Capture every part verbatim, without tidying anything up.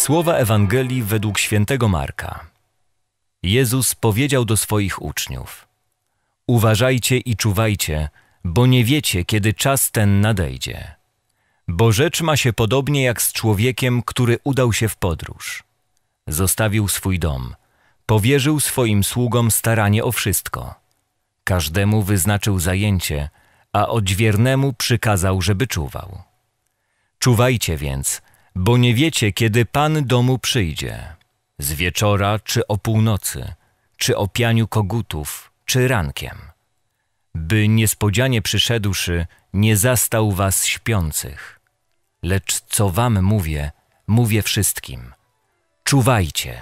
Słowa Ewangelii według świętego Marka. Jezus powiedział do swoich uczniów: Uważajcie i czuwajcie, bo nie wiecie, kiedy czas ten nadejdzie. Bo rzecz ma się podobnie jak z człowiekiem, który udał się w podróż. Zostawił swój dom, powierzył swoim sługom staranie o wszystko. Każdemu wyznaczył zajęcie, a odźwiernemu przykazał, żeby czuwał. Czuwajcie więc, bo nie wiecie, kiedy Pan domu przyjdzie. Z wieczora, czy o północy, czy o pianiu kogutów, czy rankiem. By niespodzianie przyszedłszy, nie zastał was śpiących. Lecz co wam mówię, mówię wszystkim. Czuwajcie.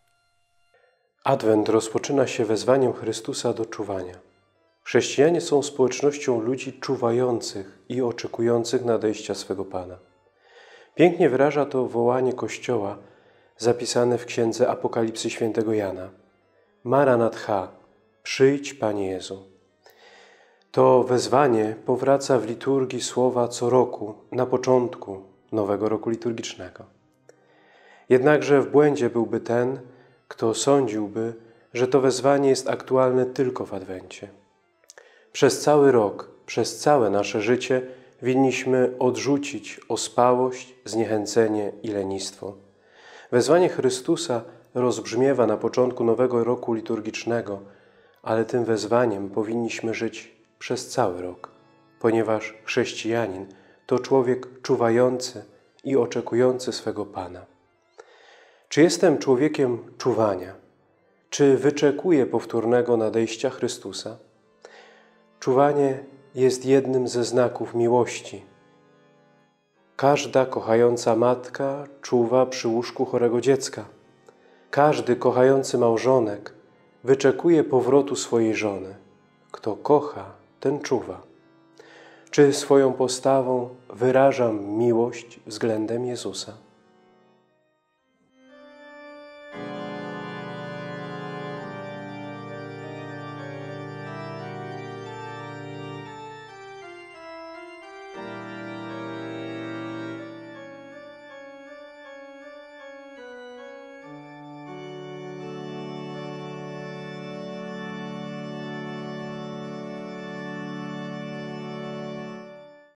Adwent rozpoczyna się wezwaniem Chrystusa do czuwania. Chrześcijanie są społecznością ludzi czuwających i oczekujących nadejścia swego Pana. Pięknie wyraża to wołanie Kościoła zapisane w Księdze Apokalipsy świętego Jana. Maranatha, przyjdź Panie Jezu. To wezwanie powraca w liturgii słowa co roku, na początku nowego roku liturgicznego. Jednakże w błędzie byłby ten, kto sądziłby, że to wezwanie jest aktualne tylko w Adwencie. Przez cały rok, przez całe nasze życie winniśmy odrzucić ospałość, zniechęcenie i lenistwo. Wezwanie Chrystusa rozbrzmiewa na początku nowego roku liturgicznego, ale tym wezwaniem powinniśmy żyć przez cały rok, ponieważ chrześcijanin to człowiek czuwający i oczekujący swego Pana. Czy jestem człowiekiem czuwania? Czy wyczekuję powtórnego nadejścia Chrystusa? Czuwanie jest jednym ze znaków miłości. Każda kochająca matka czuwa przy łóżku chorego dziecka. Każdy kochający małżonek wyczekuje powrotu swojej żony. Kto kocha, ten czuwa. Czy swoją postawą wyrażam miłość względem Jezusa?